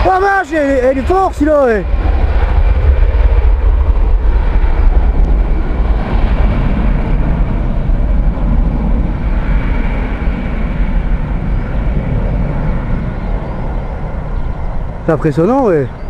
Oh vache, elle est forte celui-là, ouais. C'est impressionnant, ouais.